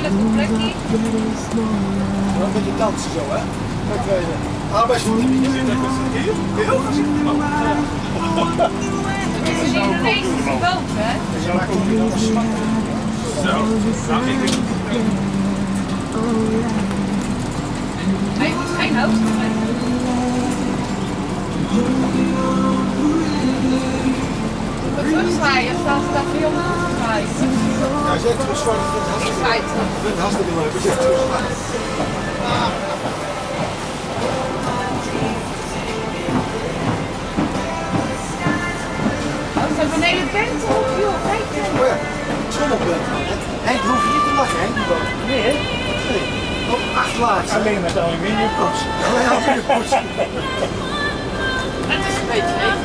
even een plekje. Een beetje dansen zo, hè? Arbeidsverdieping. Hier? Kun je ook gaan zitten? Het is niet de meeste boot, hè? Ja, maar kom je dan als smak. Zo. Nou, ik denk... Hij moet geen hoofd hebben. Op het terugzwaaien staat er daar veel op terugzwaaien. Ja, zeg terugzwaaien. Ik vind het hartstikke leuk. Ik zeg terugzwaaien. Oh, zijn beneden bent op, joh. Kijk eens. Oh ja, schommelpunt. Henk, hoef je niet te lachen, Henk. Nee, hè? Nee. Op 8 laatste. Alleen met aluminiumpoets. Alleen aluminiumpoets. Het is een beetje leeg.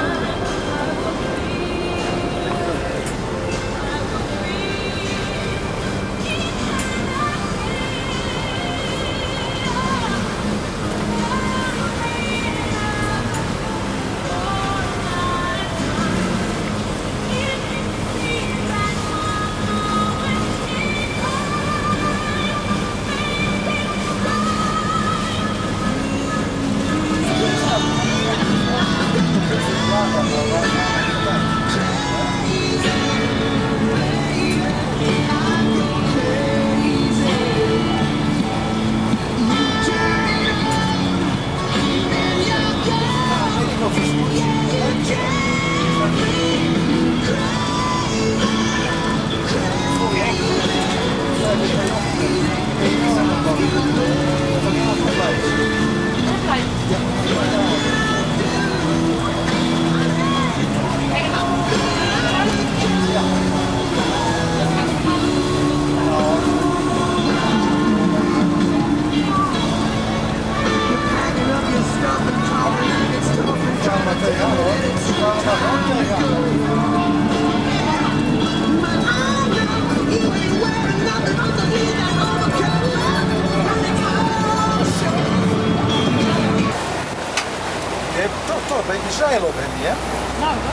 Je hebt toch een beetje zeil op, Henny, hè? Nou, dat.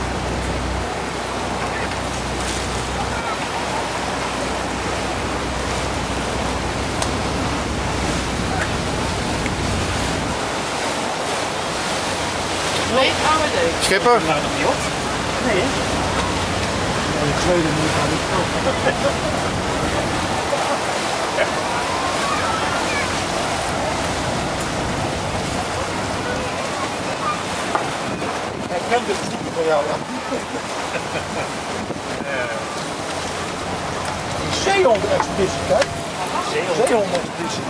Nee, gaan we leuk. Schipper? Nou, nog niet op. Nee, hè? De tweede moet gaan niet. Hij kent het stiekem van jou, ja. Die zeehondenexpeditie, kijk. Zeehondenexpeditie.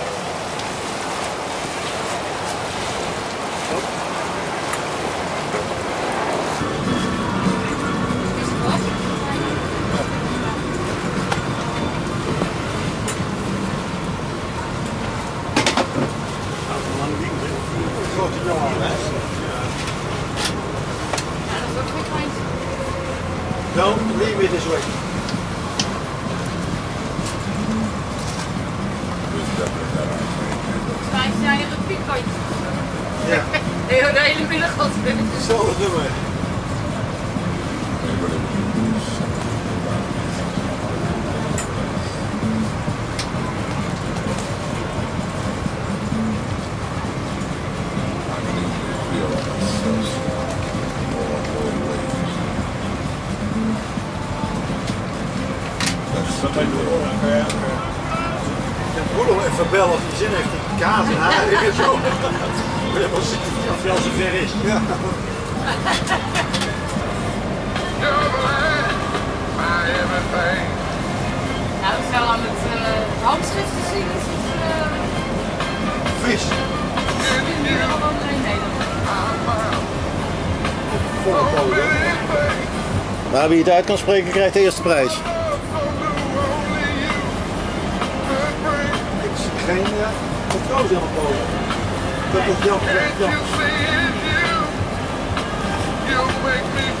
Grote jongen, hè? Ja, dat is ook weer klein. Don't leave it this way. Wij zijn op het piekantje. Ja, De hele middag was het. hetzelfde nummer. Boelo even bellen als hij zin heeft in kaas en haring en zo. Als hij al zo ver is. Ja. Nou, zo aan het handschrift te zien is het Vis. helemaal in Nederland. Maar wie het uit kan spreken krijgt de eerste prijs. Ik zie geen controles helemaal boven. Dat is Jan.